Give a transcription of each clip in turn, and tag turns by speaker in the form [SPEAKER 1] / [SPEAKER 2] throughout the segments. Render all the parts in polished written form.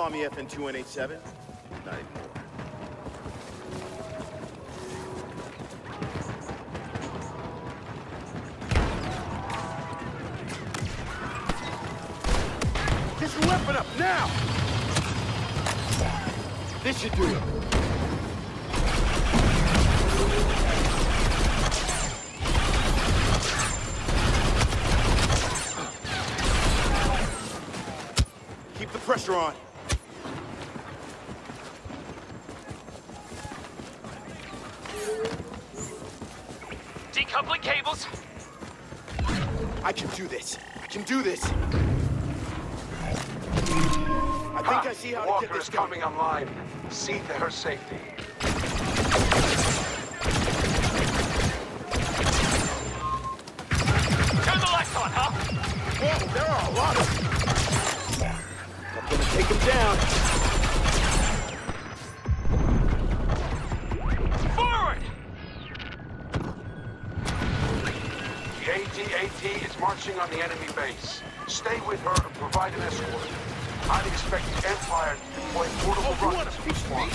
[SPEAKER 1] call me FN2187? Not anymore. Get your weapon up, now! This should do it. Keep the pressure on.
[SPEAKER 2] Decoupling cables.
[SPEAKER 1] I can do this. I can do this. I think I see how to get this going.
[SPEAKER 3] Coming online. See to her safety.
[SPEAKER 2] Turn the lights on, huh?
[SPEAKER 1] Whoa, there are a lot of them. I'm gonna take them down.
[SPEAKER 2] Forward!
[SPEAKER 3] KT-AT is marching on the enemy base. Stay with her and provide an escort. I'd expect the Empire to deploy portable rockets and response.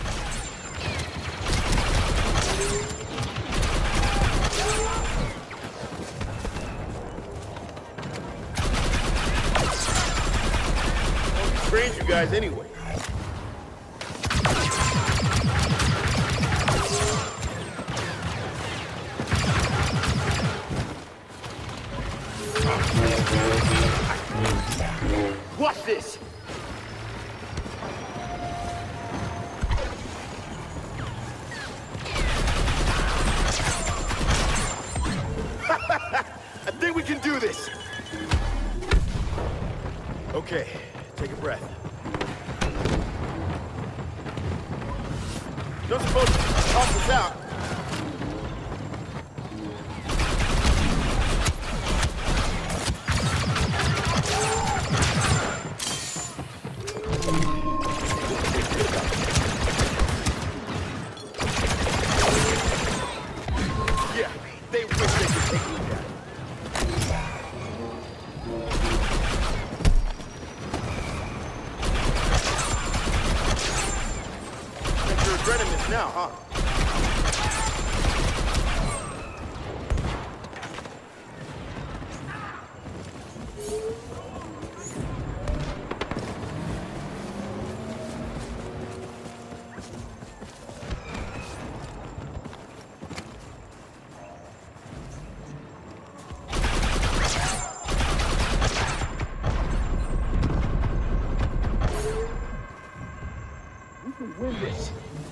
[SPEAKER 1] Who trained you guys anyway? Watch this! I think we can do this! Okay, take a breath. Don't suppose you can help us out. Yeah, they wish they could take me down. You're regretting this now, huh? We can win this.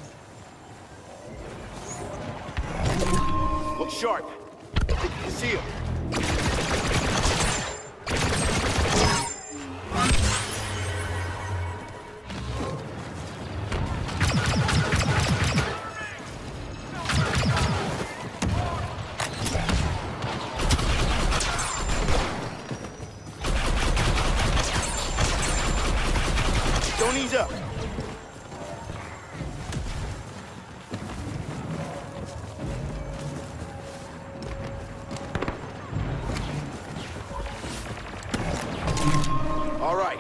[SPEAKER 1] Look sharp. I think you can see him. Don't ease up. All right.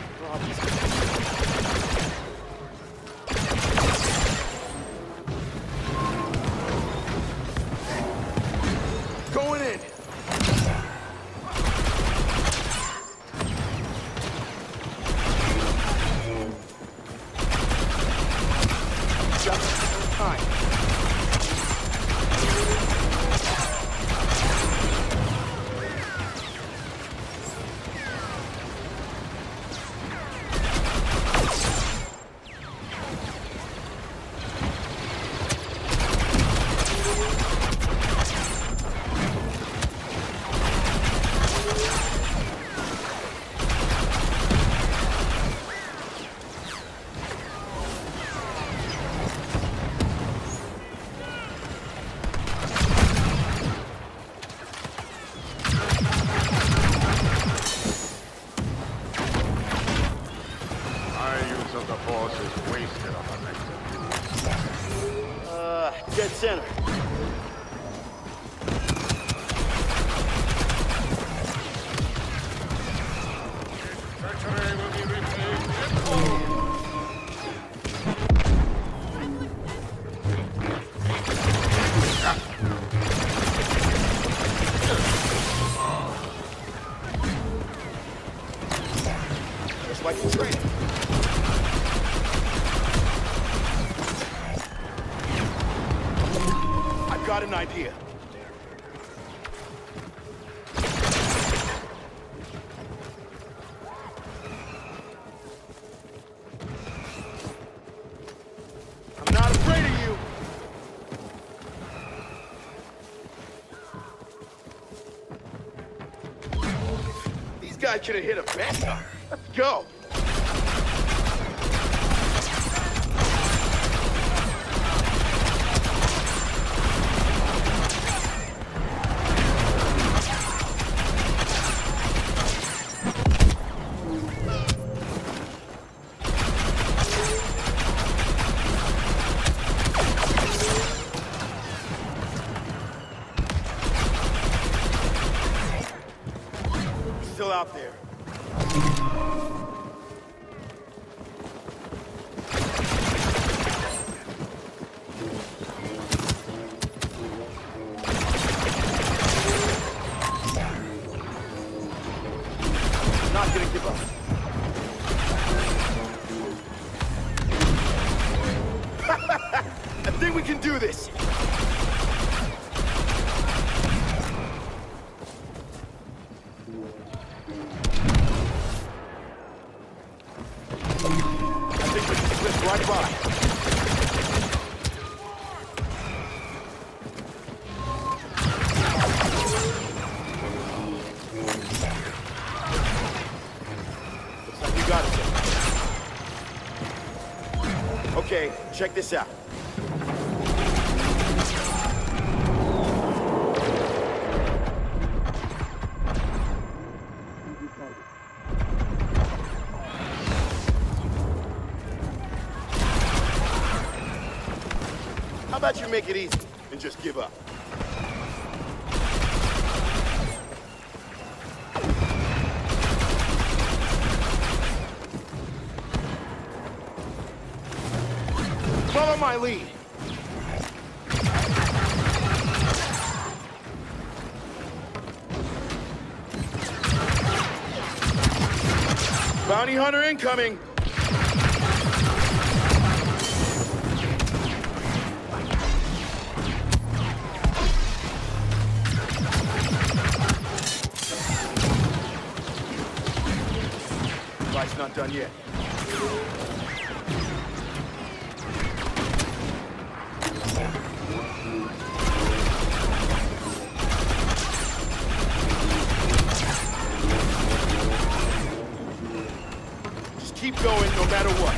[SPEAKER 1] Going in. Just time.
[SPEAKER 4] of the force is wasted on the next one.
[SPEAKER 1] Dead center.
[SPEAKER 4] Treachery will be repaid tenfold.
[SPEAKER 1] got an idea. I'm not afraid of you. These guys should have hit a bank. Let's go. Still out there. Not gonna give up. I think we can do this. Right by. Looks like you got it. Okay, check this out. How about you make it easy and just give up? Follow my lead. Bounty hunter incoming. Fight's not done yet. Just keep going no matter what.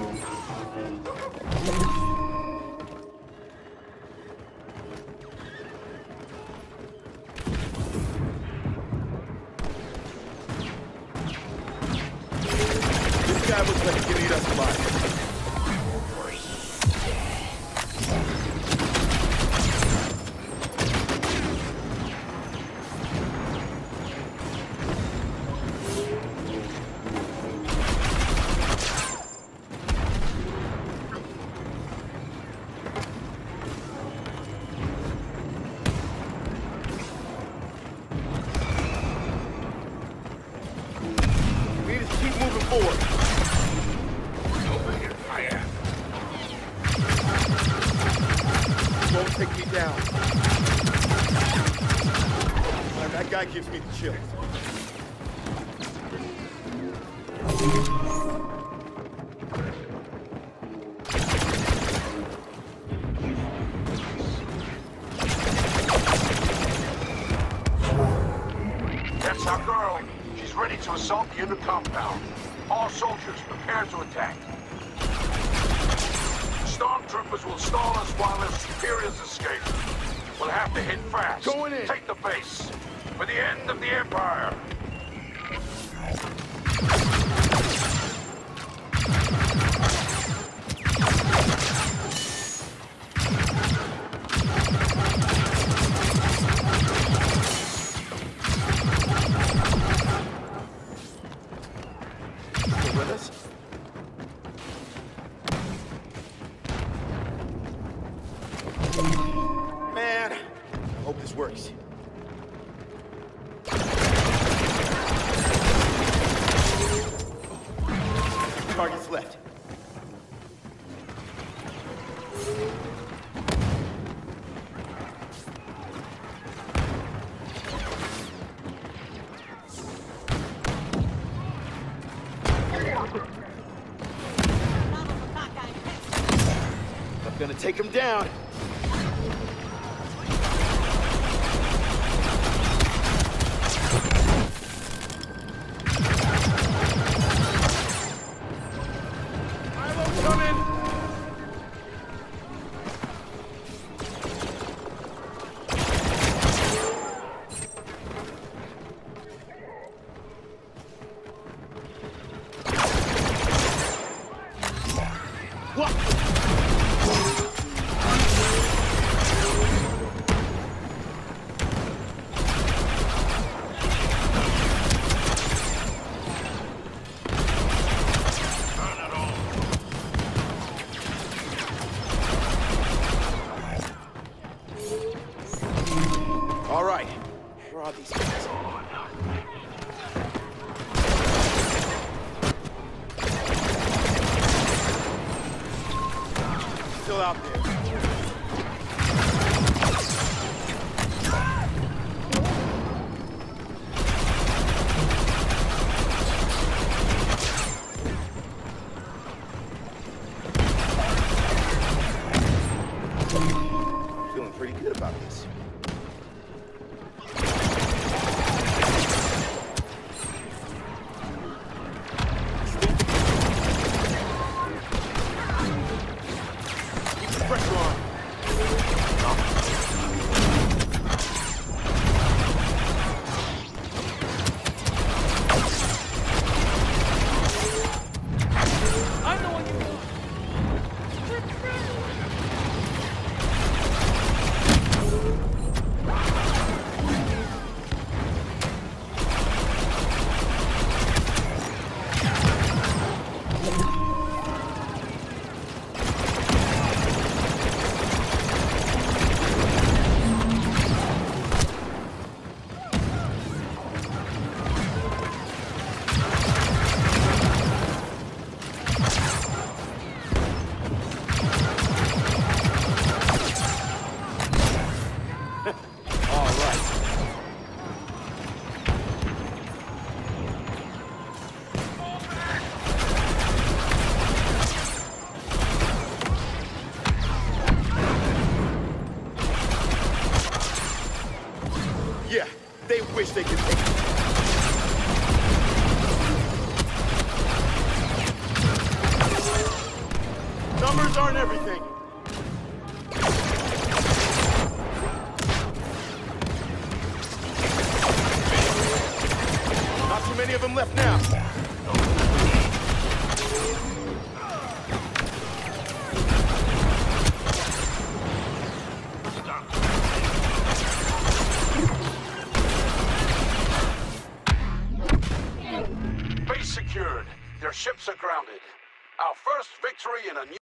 [SPEAKER 1] This guy looks like he can eat us alive. We need to keep moving forward. Won't take me down. Man, that guy gives me the chills.
[SPEAKER 3] That's our girl. She's ready to assault the inner compound. All soldiers, prepare to attack. Stormtroopers will stall us while their superiors escape. We'll have to hit fast.
[SPEAKER 1] Going in.
[SPEAKER 3] Take the base. For the end of the Empire.
[SPEAKER 1] Still with us? Man, I hope this works. Targets left. Gonna take him down. Milo's coming! What? All right. Where are these guys? Still out there. Feeling pretty good about this. Keep the pressure on.
[SPEAKER 2] I'm the one you want.
[SPEAKER 1] All right. Yeah, they wish they could take it. Numbers aren't everything. Not too many of them left now.